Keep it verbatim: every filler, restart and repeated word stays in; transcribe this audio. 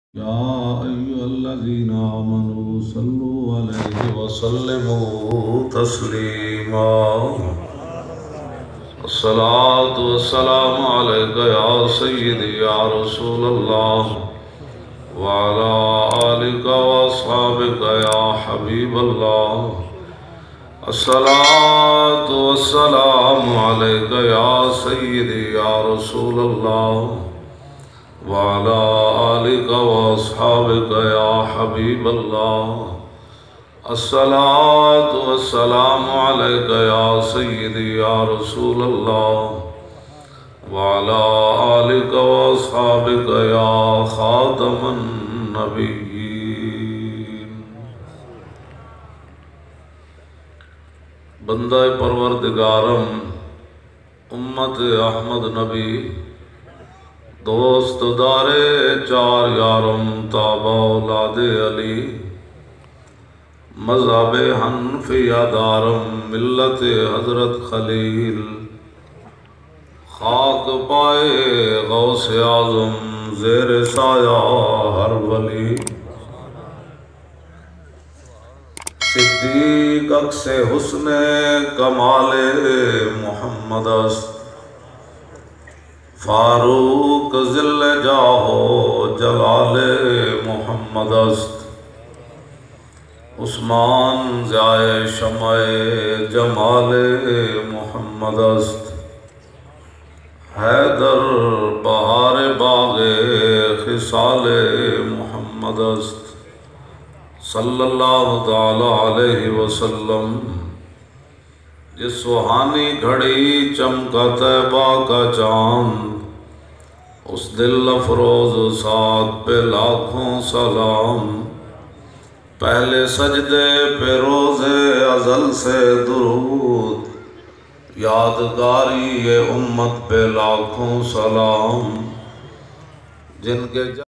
يا أيها الذين آمنوا صلوا عليه وسلموا تسليما الصلاة والسلام عليك يا سيدي يا رسول الله وعلى آلك وأصحابك يا حبيب الله الصلاة والسلام عليك يا سيدي يا رسول الله وعلى آلك وأصحابك يا حبيب الله الصلاة والسلام عليك يا سيدي يا رسول الله وعلى آلك وأصحابك يا خاتم النبيين. بندہ پروردگارم امت احمد نبی دوست دارے چار یارم تابع اولاد علی مذہب حنفیہ دارم ملت حضرت خلیل خاک پائے غوث اعظم زیر سایہ ہر ولی صدیق عکس حسن کمال محمد است فاروق ذل جاہو جلال محمد است عثمان ضیائے شمع جمال محمد است حیدر بہار باغ خصال محمد است صلی اللہ تعالی علیہ وسلم. جس سہانی گھڑی چمکا طیبہ کا چاند اس دل افروز ساتھ پہ لاکھوں سلام. پہلے سجدے پہ روز ازل سے درود یادگاری یہ امت پہ لاکھوں سلام. جن کے